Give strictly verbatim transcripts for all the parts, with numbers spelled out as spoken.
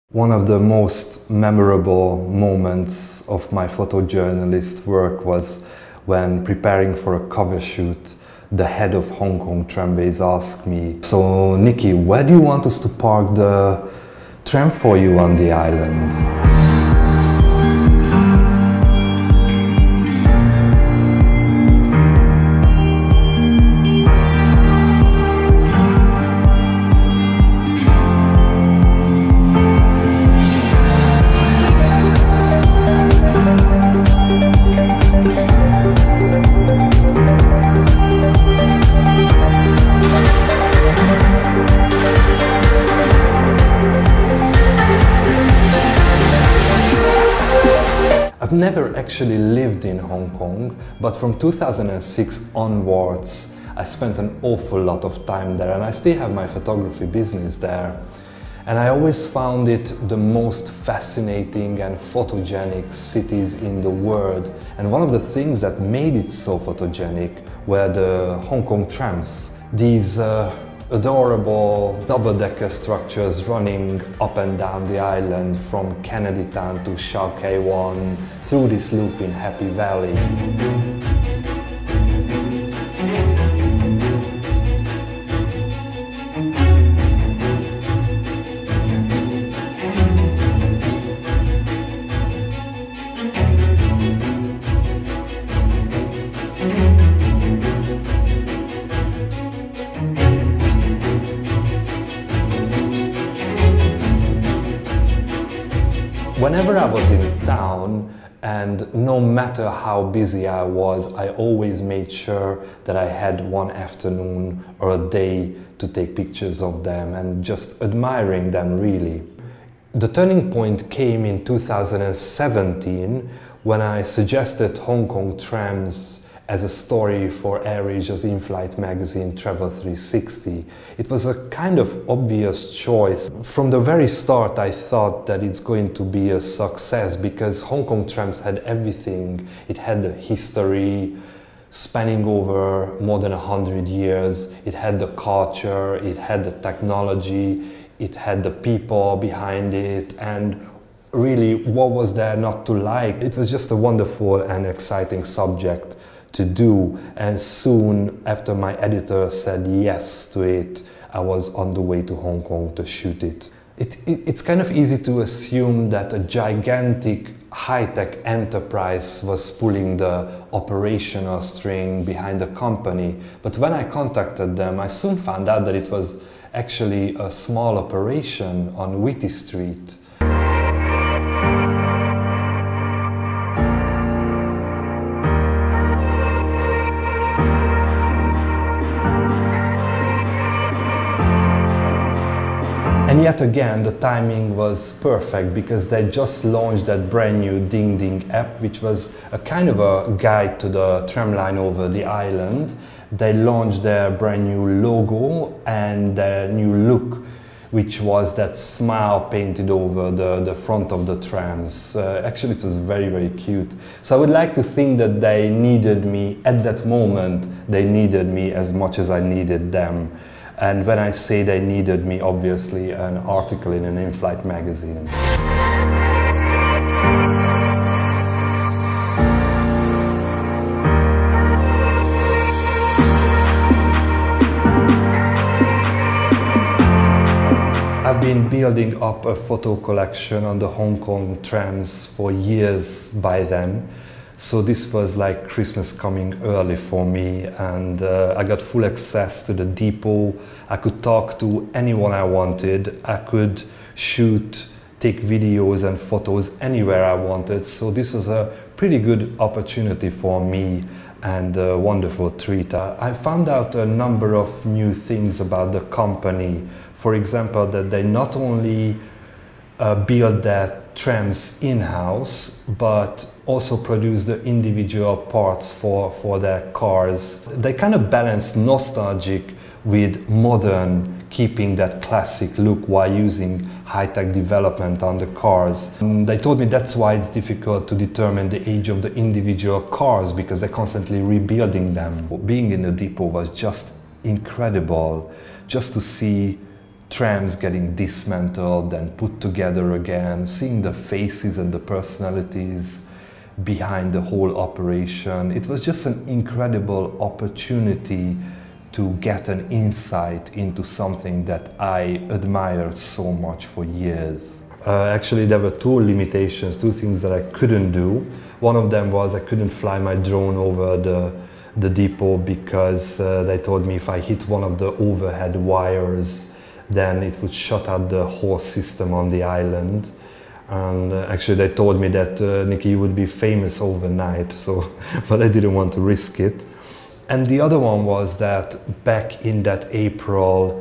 One of the most memorable moments of my photojournalist work was when preparing for a cover shoot. The head of Hong Kong Tramways asked me, "So Nicky, where do you want us to park the tram for you on the island?" I've never actually lived in Hong Kong, but from two thousand six onwards, I spent an awful lot of time there, and I still have my photography business there. And I always found it the most fascinating and photogenic cities in the world. And one of the things that made it so photogenic were the Hong Kong trams. These uh, adorable double-decker structures running up and down the island from Kennedy Town to Shau Kei Wan through this loop in Happy Valley. Whenever I was in town, and no matter how busy I was, I always made sure that I had one afternoon or a day to take pictures of them and just admiring them really. The turning point came in two thousand seventeen when I suggested Hong Kong trams as a story for AirAsia's in-flight magazine Travel three sixty. It was a kind of obvious choice. From the very start I thought that it's going to be a success because Hong Kong trams had everything. It had the history spanning over more than a hundred years, it had the culture, it had the technology, it had the people behind it, and really what was there not to like? It was just a wonderful and exciting subject to do, and soon after my editor said yes to it, I was on the way to Hong Kong to shoot it. It, it. It's kind of easy to assume that a gigantic high-tech enterprise was pulling the operational string behind the company, but when I contacted them, I soon found out that it was actually a small operation on Whitty Street. And yet again, the timing was perfect because they just launched that brand new Ding Ding app, which was a kind of a guide to the tramline over the island. They launched their brand new logo and their new look, which was that smile painted over the, the front of the trams. Uh, actually, it was very, very cute. So I would like to think that they needed me at that moment. They needed me as much as I needed them. And when I say they needed me, obviously an article in an in-flight magazine. I've been building up a photo collection on the Hong Kong trams for years by then. So this was like Christmas coming early for me, and uh, I got full access to the depot. I could talk to anyone I wanted. I could shoot, take videos and photos anywhere I wanted. So this was a pretty good opportunity for me and a wonderful treat. I found out a number of new things about the company. For example, that they not only uh, build their trams in-house, but also produce the individual parts for, for their cars. They kind of balance nostalgic with modern, keeping that classic look while using high-tech development on the cars. And they told me that's why it's difficult to determine the age of the individual cars, because they're constantly rebuilding them. Being in the depot was just incredible, just to see trams getting dismantled and put together again, seeing the faces and the personalities behind the whole operation. It was just an incredible opportunity to get an insight into something that I admired so much for years. Uh, actually, there were two limitations, two things that I couldn't do. One of them was I couldn't fly my drone over the, the depot because uh, they told me if I hit one of the overhead wires, then it would shut out the whole system on the island. And uh, actually they told me that, uh, Nicky, you would be famous overnight, so, but I didn't want to risk it. And the other one was that back in that April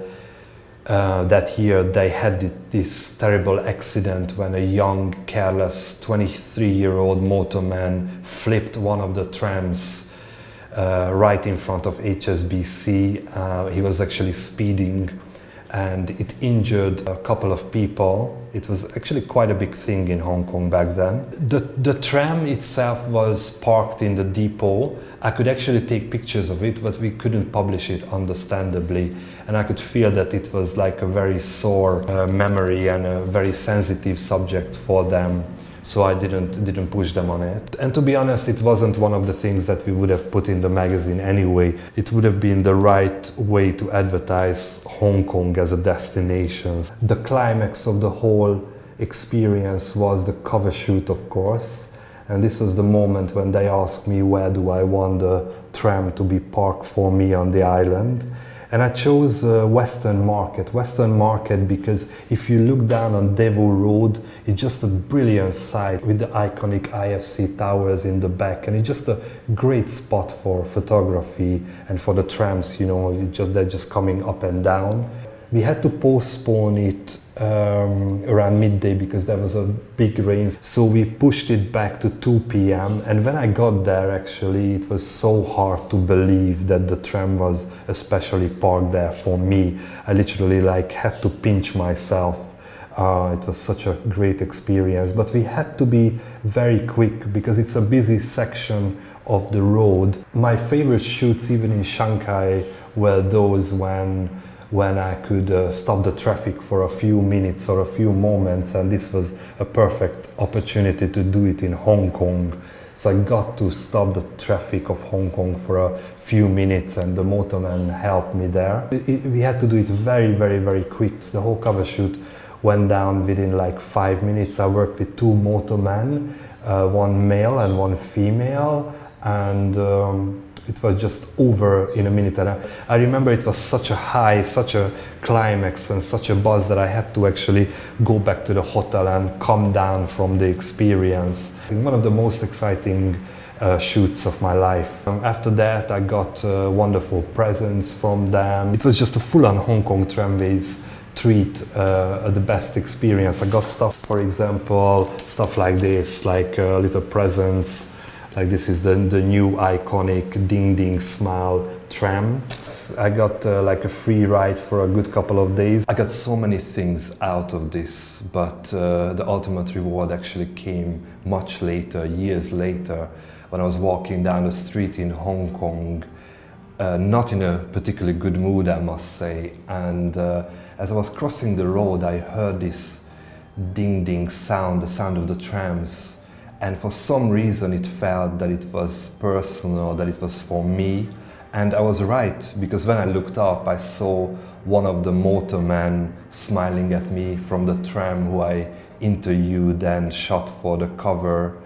uh, that year, they had this terrible accident when a young, careless twenty-three-year-old motorman flipped one of the trams uh, right in front of H S B C. Uh, he was actually speeding, and it injured a couple of people. It was actually quite a big thing in Hong Kong back then. The, the tram itself was parked in the depot. I could actually take pictures of it, but we couldn't publish it, understandably. And I could feel that it was like a very sore uh, memory and a very sensitive subject for them. So I didn't, didn't push them on it. And to be honest, it wasn't one of the things that we would have put in the magazine anyway. It would have been the right way to advertise Hong Kong as a destination. The climax of the whole experience was the cover shoot, of course. And this was the moment when they asked me where do I want the tram to be parked for me on the island. And I chose uh, Western Market. Western Market because if you look down on Devil Road, it's just a brilliant sight with the iconic I F C towers in the back, and it's just a great spot for photography and for the trams, you know, just, they're just coming up and down. We had to postpone it um, around midday because there was a big rain, so we pushed it back to two p m and when I got there, actually it was so hard to believe that the tram was especially parked there for me. I literally like had to pinch myself. Uh, it was such a great experience, but we had to be very quick because it's a busy section of the road. My favorite shoots, even in Shanghai, were those when when I could uh, stop the traffic for a few minutes or a few moments, and this was a perfect opportunity to do it in Hong Kong. So I got to stop the traffic of Hong Kong for a few minutes, and the motorman helped me there. It, it, we had to do it very, very, very quick. The whole cover shoot went down within like five minutes. I worked with two motormen, uh, one male and one female, and um, it was just over in a minute. And I, I remember it was such a high, such a climax and such a buzz that I had to actually go back to the hotel and come down from the experience. One of the most exciting uh, shoots of my life. Um, after that, I got uh, wonderful presents from them. It was just a full-on Hong Kong Tramways treat, uh, the best experience. I got stuff, for example, stuff like this, like uh, little presents. Like this is the, the new iconic Ding Ding Smile tram. I got uh, like a free ride for a good couple of days. I got so many things out of this, but uh, the ultimate reward actually came much later, years later, when I was walking down the street in Hong Kong, uh, not in a particularly good mood, I must say. And uh, as I was crossing the road, I heard this ding ding sound, the sound of the trams. And for some reason it felt that it was personal, that it was for me. And I was right, because when I looked up, I saw one of the motormen smiling at me from the tram who I interviewed and shot for the cover.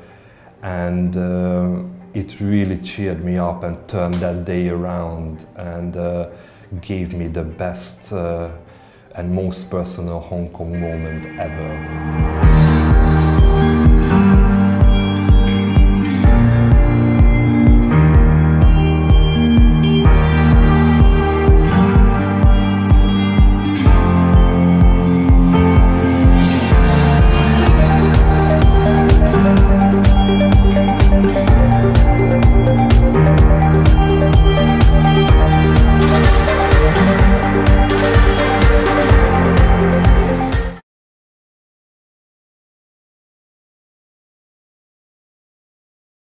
And uh, it really cheered me up and turned that day around and uh, gave me the best uh, and most personal Hong Kong moment ever.